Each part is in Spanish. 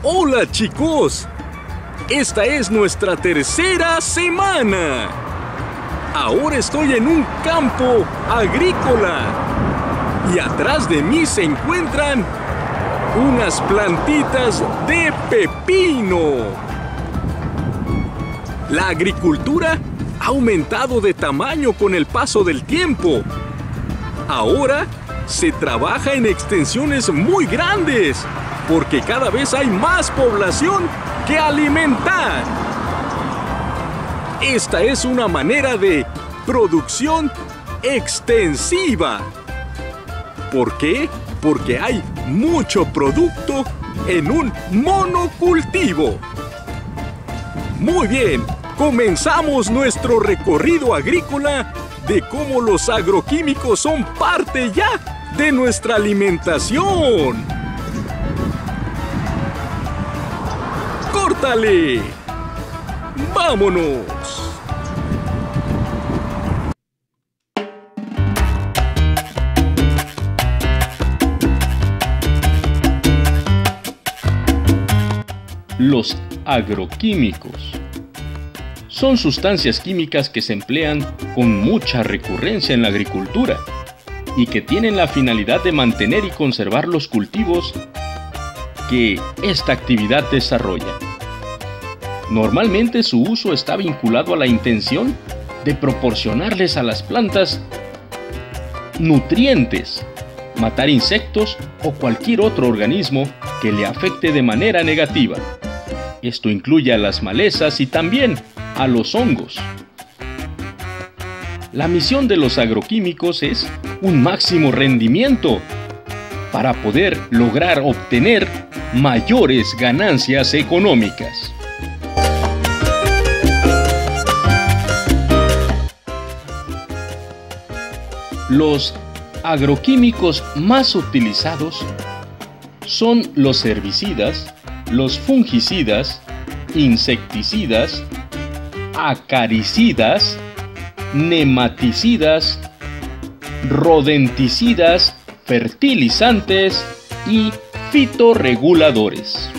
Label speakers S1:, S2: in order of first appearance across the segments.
S1: Hola chicos, esta es nuestra tercera semana. Ahora estoy en un campo agrícola y atrás de mí se encuentran unas plantitas de pepino. La agricultura ha aumentado de tamaño con el paso del tiempo. Ahora se trabaja en extensiones muy grandes porque cada vez hay más población que alimentar. Esta es una manera de producción extensiva. ¿Por qué? Porque hay mucho producto en un monocultivo. Muy bien, comenzamos nuestro recorrido agrícola de cómo los agroquímicos son parte ya de nuestra alimentación. ¡Córtale! ¡Vámonos!
S2: Los agroquímicos son sustancias químicas que se emplean con mucha recurrencia en la agricultura y que tienen la finalidad de mantener y conservar los cultivos que esta actividad desarrolla. Normalmente su uso está vinculado a la intención de proporcionarles a las plantas nutrientes, matar insectos o cualquier otro organismo que le afecte de manera negativa. Esto incluye a las malezas y también a los hongos. La misión de los agroquímicos es un máximo rendimiento para poder lograr obtener mayores ganancias económicas. Los agroquímicos más utilizados son los herbicidas, los fungicidas, insecticidas, acaricidas, nematicidas, rodenticidas, fertilizantes y fitorreguladores.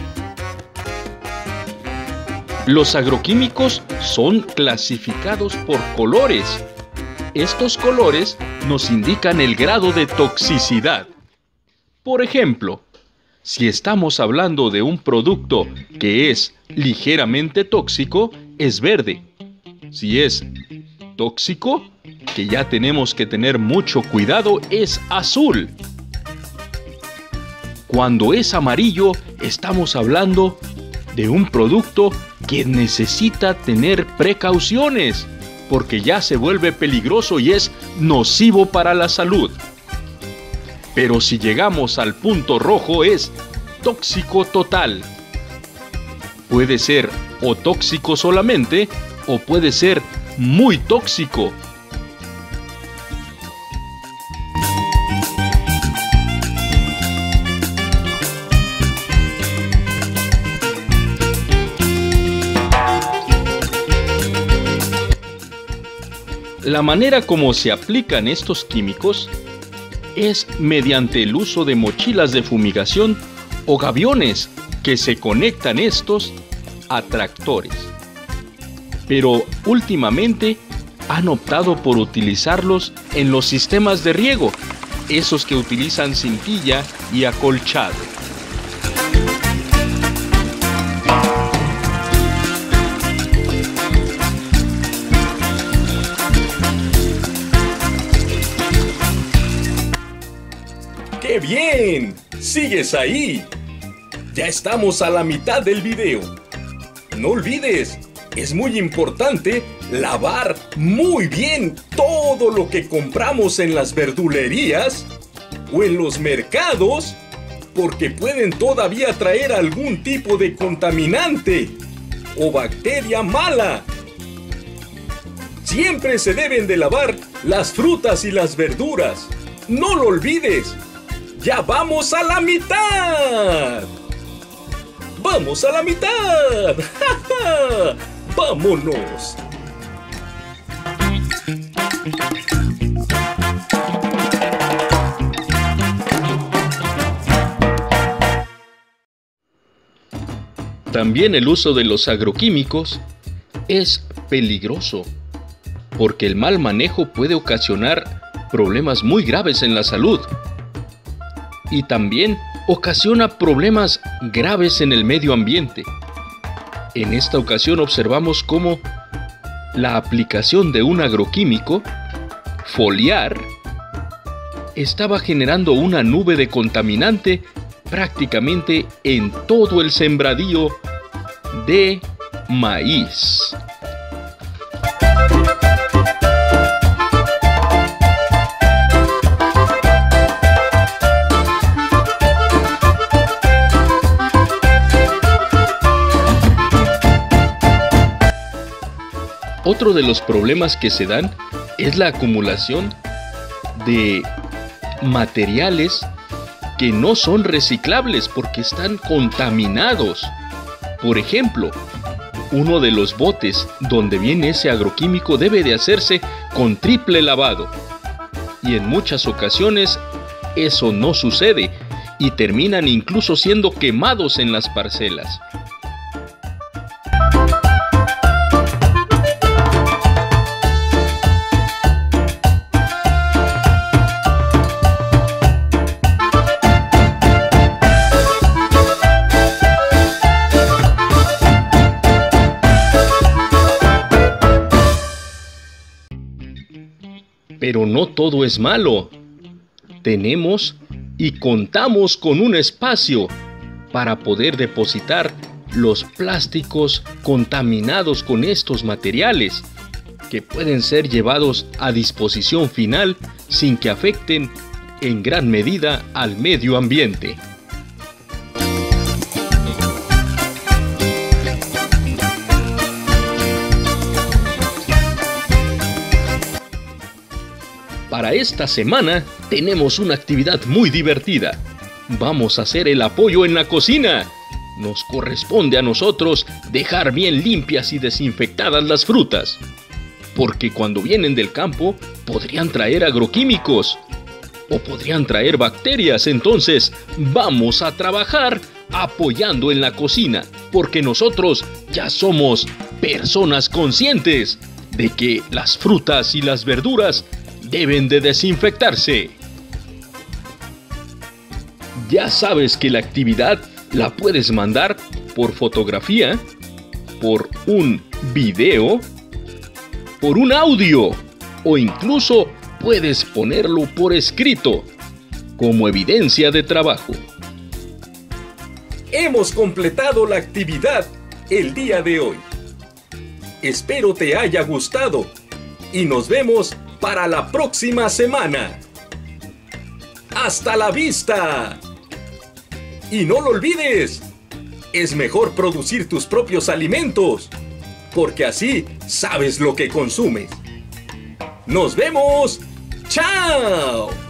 S2: Los agroquímicos son clasificados por colores. Estos colores nos indican el grado de toxicidad. Por ejemplo, si estamos hablando de un producto que es ligeramente tóxico, es verde. Si es tóxico, que ya tenemos que tener mucho cuidado, es azul. Cuando es amarillo, estamos hablando de un producto que necesita tener precauciones, porque ya se vuelve peligroso y es nocivo para la salud. Pero si llegamos al punto rojo, es tóxico total. Puede ser o tóxico solamente, o puede ser muy tóxico. La manera como se aplican estos químicos es mediante el uso de mochilas de fumigación o gaviones que se conectan estos a tractores. Pero últimamente han optado por utilizarlos en los sistemas de riego, esos que utilizan cintilla y acolchado.
S1: ¡Qué bien! ¡Sigues ahí! Ya estamos a la mitad del video. No olvides, es muy importante lavar muy bien todo lo que compramos en las verdulerías o en los mercados, porque pueden todavía traer algún tipo de contaminante o bacteria mala. Siempre se deben de lavar las frutas y las verduras. ¡No lo olvides! ¡Ya vamos a la mitad! ¡Vamos a la mitad! ¡Ja, ja! ¡Vámonos!
S2: También el uso de los agroquímicos es peligroso, porque el mal manejo puede ocasionar problemas muy graves en la salud. Y también ocasiona problemas graves en el medio ambiente. En esta ocasión observamos cómo la aplicación de un agroquímico, foliar, estaba generando una nube de contaminante prácticamente en todo el sembradío de maíz. Otro de los problemas que se dan es la acumulación de materiales que no son reciclables porque están contaminados. Por ejemplo, uno de los botes donde viene ese agroquímico debe de hacerse con triple lavado. Y en muchas ocasiones eso no sucede y terminan incluso siendo quemados en las parcelas. Pero no todo es malo. Tenemos y contamos con un espacio para poder depositar los plásticos contaminados con estos materiales, que pueden ser llevados a disposición final sin que afecten en gran medida al medio ambiente. Para esta semana tenemos una actividad muy divertida. Vamos a hacer el apoyo en la cocina. Nos corresponde a nosotros dejar bien limpias y desinfectadas las frutas, porque cuando vienen del campo podrían traer agroquímicos o podrían traer bacterias. Entonces vamos a trabajar apoyando en la cocina, porque nosotros ya somos personas conscientes de que las frutas y las verduras deben de desinfectarse. Ya sabes que la actividad la puedes mandar por fotografía, por un video, por un audio o incluso puedes ponerlo por escrito como evidencia de trabajo.
S1: Hemos completado la actividad el día de hoy. Espero te haya gustado y nos vemos para la próxima semana. ¡Hasta la vista! Y no lo olvides, es mejor producir tus propios alimentos, porque así sabes lo que consumes. ¡Nos vemos! ¡Chao!